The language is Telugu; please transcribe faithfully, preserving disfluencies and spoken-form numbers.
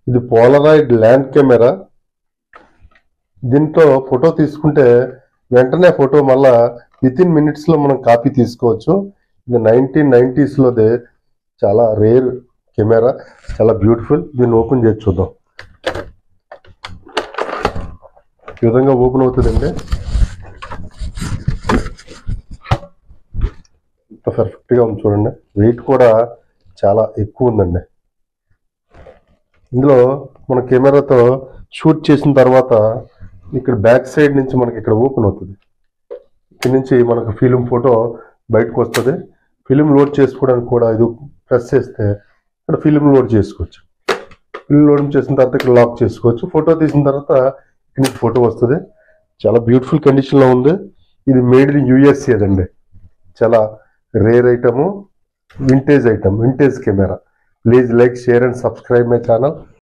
ఇది పోలరాయిడ్ ల్యాండ్ కెమెరా. దీంతో ఫోటో తీసుకుంటే వెంటనే ఫోటో మళ్ళా విత్ ఇన్ మినిట్స్ లో మనం కాపీ తీసుకోవచ్చు. ఇది నైన్టీన్ నైన్టీస్ లోదే, చాలా రేర్ కెమెరా, చాలా బ్యూటిఫుల్. దీన్ని ఓపెన్ చేసి చూద్దాం. ఈ విధంగా ఓపెన్ అవుతుందండి. పర్ఫెక్ట్ గా ఉంది చూడండి. వెయిట్ కూడా చాలా ఎక్కువ ఉందండి. ఇందులో మన కెమెరాతో షూట్ చేసిన తర్వాత ఇక్కడ బ్యాక్ సైడ్ నుంచి మనకి ఇక్కడ ఓపెన్ అవుతుంది. ఇక్కడ నుంచి మనకు ఫిలిం ఫోటో బయటకు వస్తుంది. ఫిలిం లోడ్ చేసుకోవడానికి కూడా ఇది ప్రెస్ చేస్తే ఇక్కడ ఫిలిం లోడ్ చేసుకోవచ్చు. ఫిలిం లోడ్ చేసిన తర్వాత ఇక్కడ లాక్ చేసుకోవచ్చు. ఫోటో తీసిన తర్వాత ఇక్కడ నుంచి ఫోటో వస్తుంది. చాలా బ్యూటిఫుల్ కండిషన్లో ఉంది. ఇది మేడ్ ఇన్ యూఎస్ఏ అండి. చాలా rare item, vintage item, vintage camera. Please like, share and subscribe my channel.